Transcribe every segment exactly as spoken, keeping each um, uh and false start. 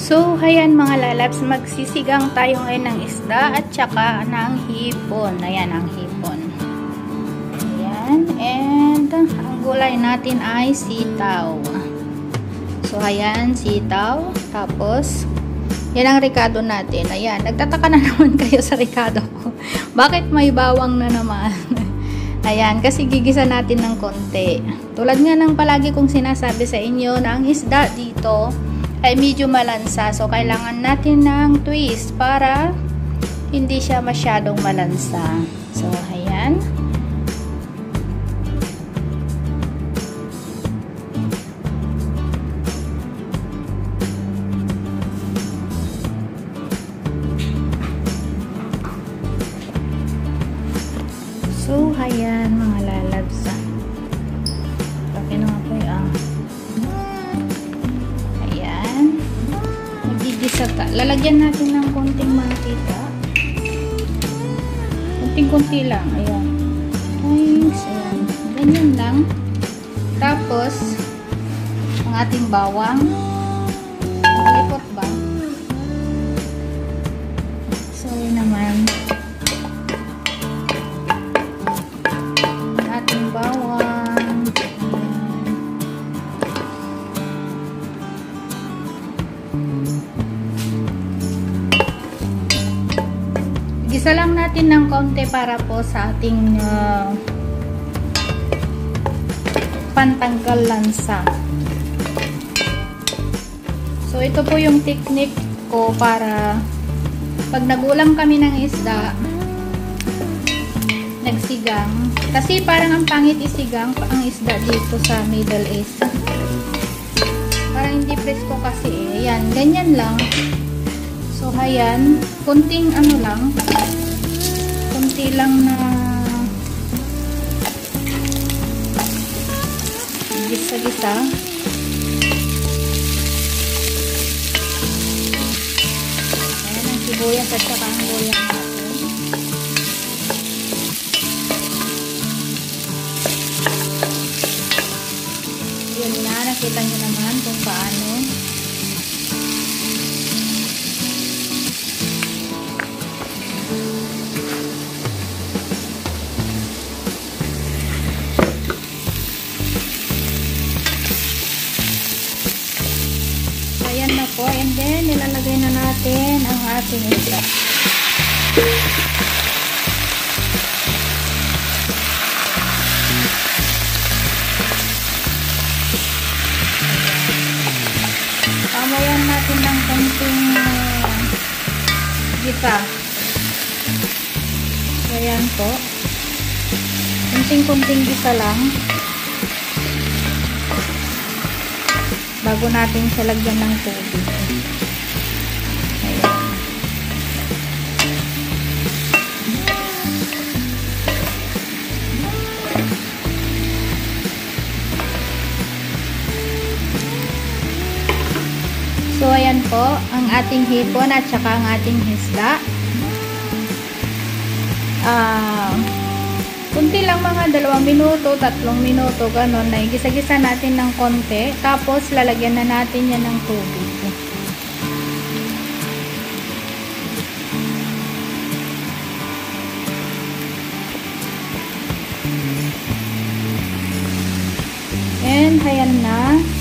So, ayan mga lalabs, magsisigang tayo ngayon ng isda at saka ng hipon. Ayan ang hipon. Ayan. And, ang gulay natin ay sitaw. So, ayan, sitaw. Tapos, yan ang ricado natin. Ayan, nagtataka na naman kayo sa ricado ko. Bakit may bawang na naman? Ayan, kasi gigisa natin ng konti. Tulad nga ng palagi kong sinasabi sa inyo na ang isda dito ay medyo malansa. So, kailangan natin ng twist para hindi siya masyadong malansa. So, ayan. So, ayan mga lalabs. Okay na nga po yung saka. Lalagyan natin ng konting mantika. Konting-konti lang. Ayan. Nice. Ayan. Ganyan lang. Tapos, ang ating bawang. Malipot ba? So, yun naman. Ang ating bawang. Gisa lang natin ng konti para po sa ating uh, pantanggal lansa. So, ito po yung technique ko para pag nagulam kami ng isda, nagsigang. Kasi parang ang pangit isigang ang isda dito sa Middle East. Parang hindi presko kasi eh. Yan, ganyan lang. So, ayan. Kunting ano lang. Kunti lang na gisa-gisa. Ayan ang sibuyas at saka ang luya natin. Yun na. Nakita nyo naman kung paano. Ayan na po. And then, nilalagay na natin ang ating isda. Pamayan natin ng konting uh, gita. Ayan po. Kunting-kunting gita lang. Bago natin siya lagyan ng tubig. Ayan. So, ayan po ang ating hipon at saka ang ating isda. Ah... Uh, kunti lang mga dalawang minuto, tatlong minuto, ganon, na igisa-gisa natin ng konti. Tapos, lalagyan na natin yan ng tubig. And, ayan na.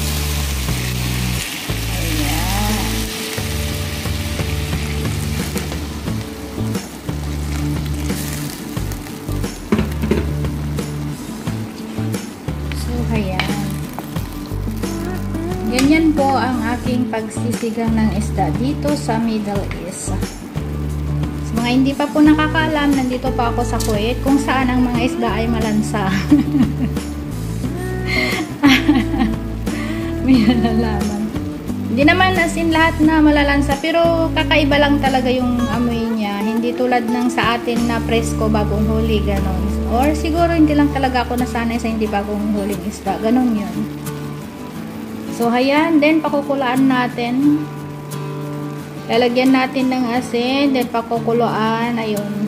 Ganyan po ang aking pagsisigang ng isda dito sa Middle East. Sa mga hindi pa po nakakaalam, nandito pa ako sa Kuwait kung saan ang mga isda ay malansa. May nalalaman. Hindi naman as in lahat na malalansa, pero kakaiba lang talaga yung amoy niya. Hindi tulad ng sa atin na presko bagong huli, ganon. Or siguro hindi lang talaga ako nasanay sa hindi bagong huling isda. Ganon yun. So, ayan. Then, pakukulaan natin. Lalagyan natin ng asin. Then, pakukuluan. Ayun.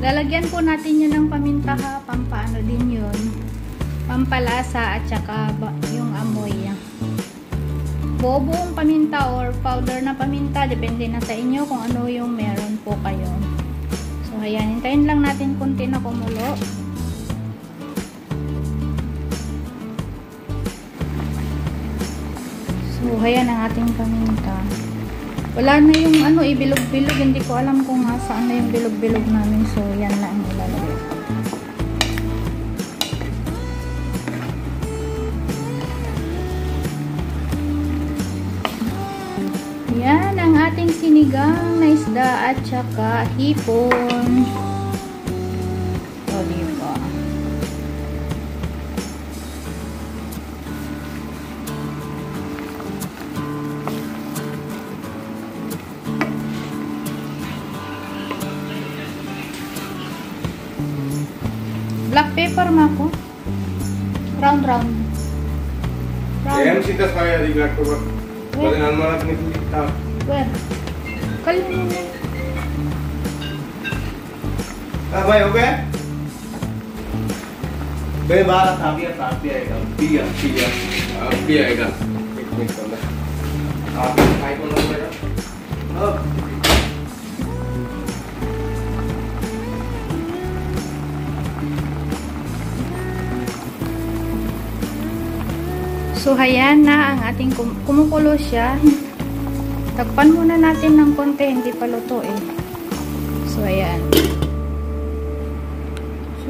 Lalagyan po natin yun ng paminta ha, pampaano din yun, pampalasa at saka yung amoy. Buong paminta or powder na paminta, depende na sa inyo kung ano yung meron po kayo. So ayan, hintayin lang natin kunti na kumulo. So ayan ang ating paminta. Wala na yung ano, ibilog-bilog. Hindi ko alam kung ha, saan na yung bilog-bilog namin. So, yan na ang ilalagay. Yan ang ating sinigang na isda at saka hipon. O, diba? Black pepper mako. Round round. Round. Em sitas kaya di black pepper. Balikan malat ni kita. Where? Kalin mo. Ah, bhai, हो गया? बे बारह था भी आता भी आएगा भी भी भी आएगा एक मिनट बंदा आप खाई कौन लगेगा अब So, ayan na ang ating kum kumukulo siya. Takpan muna natin ng konti, hindi pa luto eh. So, ayan. So,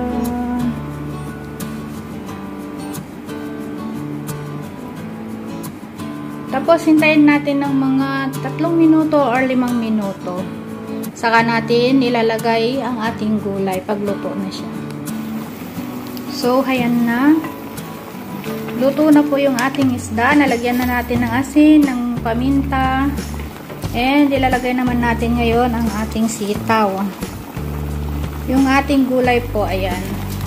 tapos, hintayin natin ng mga tatlong minuto or limang minuto. Saka natin ilalagay ang ating gulay pag luto na siya. So, ayan na. Luto na po yung ating isda. Nalagyan na natin ng asin, ng paminta. And ilalagay naman natin ngayon ang ating sitaw. Yung ating gulay po, ayan.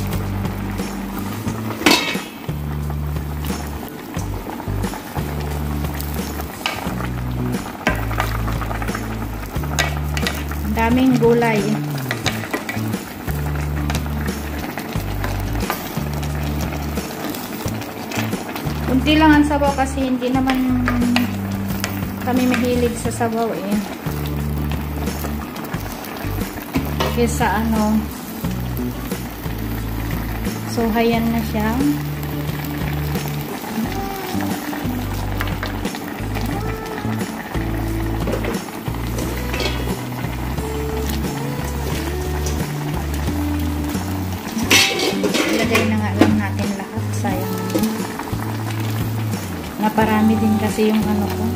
Daming gulay. Kunti lang ang sabaw kasi hindi naman kami mahilig sa sabaw eh. Kesa ano. So, hayan na siya. Ilagay na nga lang natin lahat. Sayang. Naparami din kasi yung ano ko.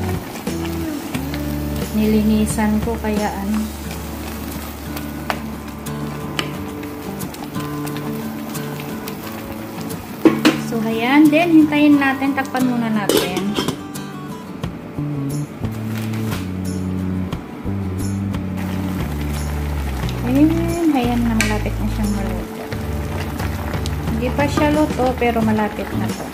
Nilinisan ko kaya ano. So, ayan. Then, hintayin natin. Takpan muna natin. Ayan. Ayan na. Malapit na siyang maluto. Hindi pa siya luto pero malapit na po.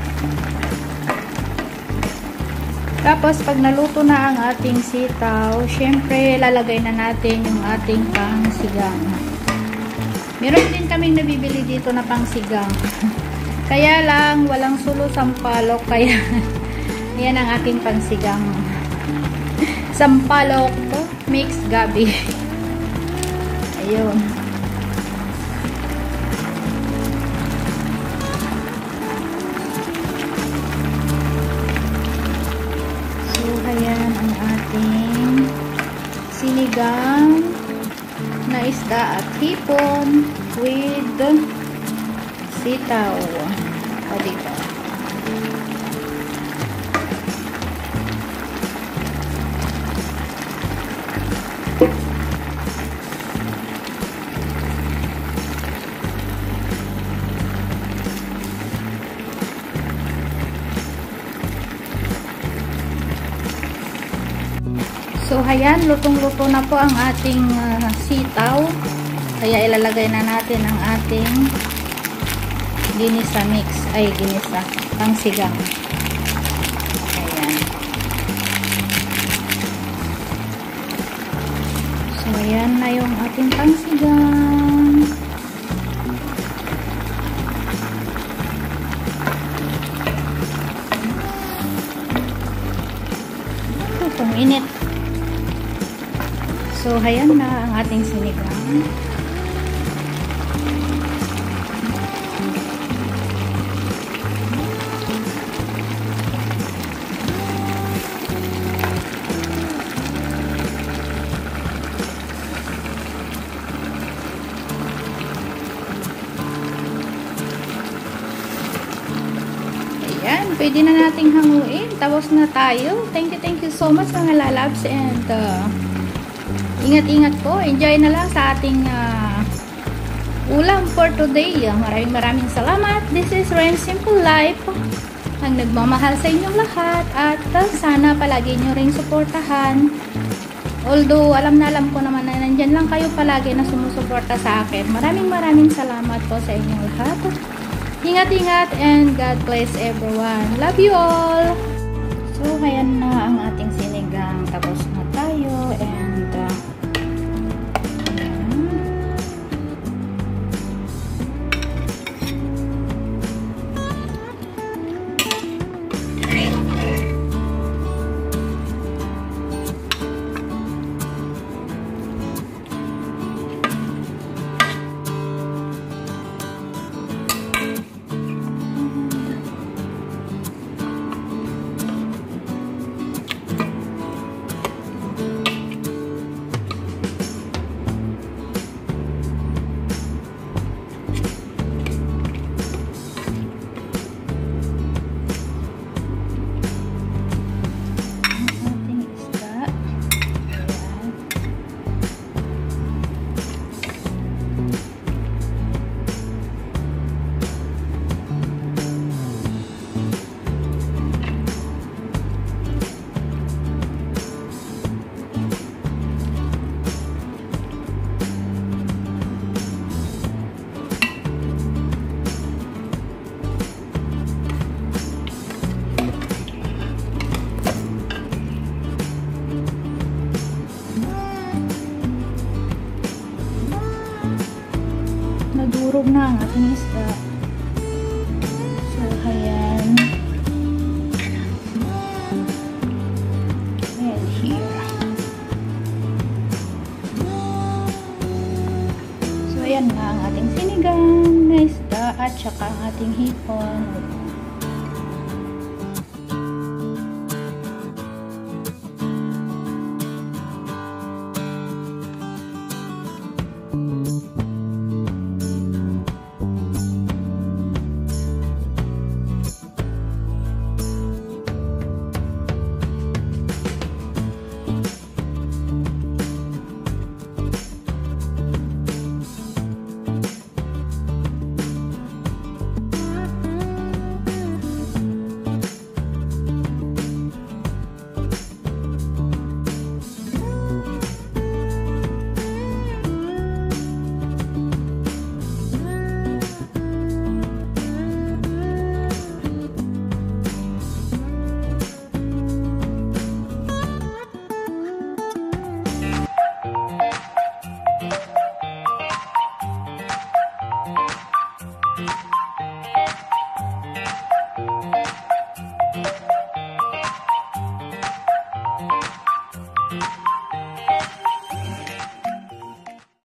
Tapos, pag naluto na ang ating sitaw, syempre, lalagay na natin yung ating pangsigang. Meron din kaming nabibili dito na pangsigang. Kaya lang, walang sulo sampalok. Kaya, yan ang ating pangsigang. Sampalok mixed gabi. Ayun. Ayan ang ating sinigang na isda at hipon with sitaw. O dito. So, ayan, lutong-luto na po ang ating uh, sitaw. Kaya ilalagay na natin ang ating ginisa mix. Ay, ginisa. Pangsigang. Ayan. So, ayan na yung ating pangsigang. init. So, ayan na ang ating sinigang. Ayan, pwede na nating hanguin. Tapos na tayo. Thank you, thank you so much mga lalabs. And, uh, ingat-ingat po. Enjoy na lang sa ating uh, ulam for today. Maraming maraming salamat. This is Ren Simple Life. Ang nagmamahal sa inyong lahat. At uh, sana palagi nyo ring suportahan. Although, alam na alam ko naman na nandyan lang kayo palagi na sumusuporta sa akin. Maraming maraming salamat po sa inyong lahat. Ingat-ingat and God bless everyone. Love you all! So, ayan na ang ating sinigang. Tapos na tayo. And, uh, nadurog na ang ating isda. So, ayan. And here. So, ayan na ang ating sinigang na isda at saka ang ating hipon.